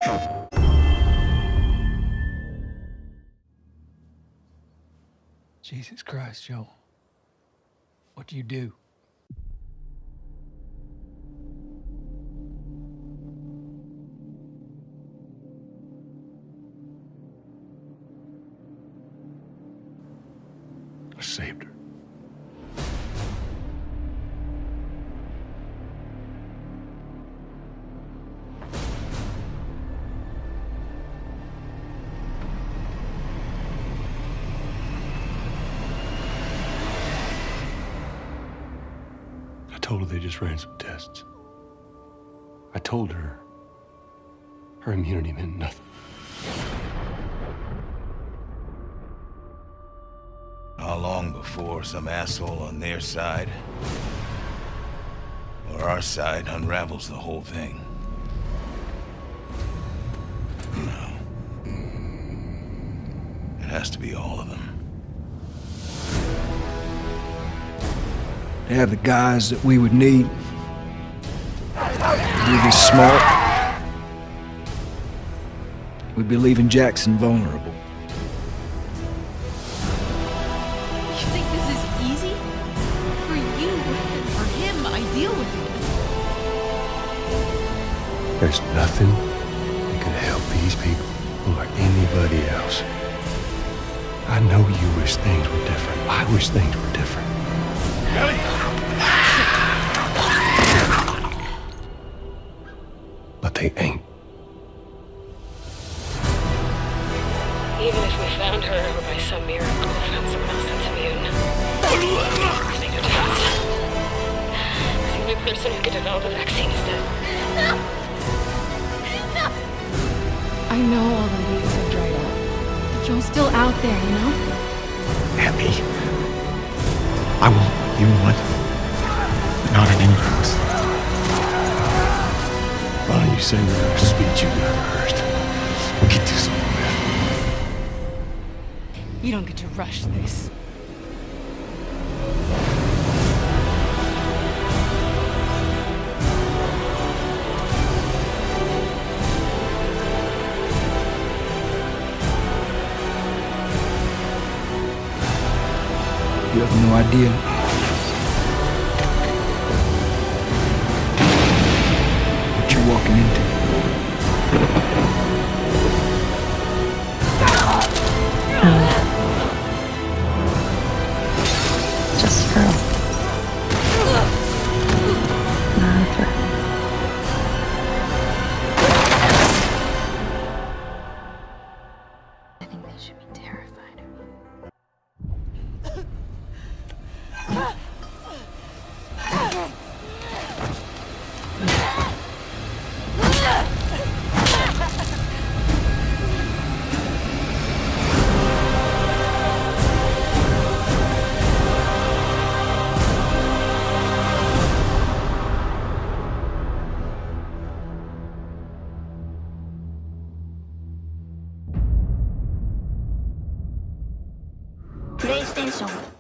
Jesus Christ, Joe. What do you do? I saved her. I told her they just ran some tests. I told her her immunity meant nothing. How long before some asshole on their side or our side unravels the whole thing? No. It has to be all of them. They have the guys that we would need. We'd be smart. We'd be leaving Jackson vulnerable. You think this is easy? For you, for him, I deal with it. There's nothing that could help these people or anybody else. I know you wish things were different. I wish things were different. Ellie! But they ain't. Even if we found her, or by some miracle found someone else that's immune, they go to us. The only person who could develop a vaccine is dead. I know all the leaves have dried up, but Joel's still out there, you know? Abby, I want what you want, but not at any cost. Why don't you say whatever speech you got first? We'll get this over with. You don't get to rush this. You have no idea what you're walking into. Just a girl. Not a threat. I think they should be terrified of you. PlayStation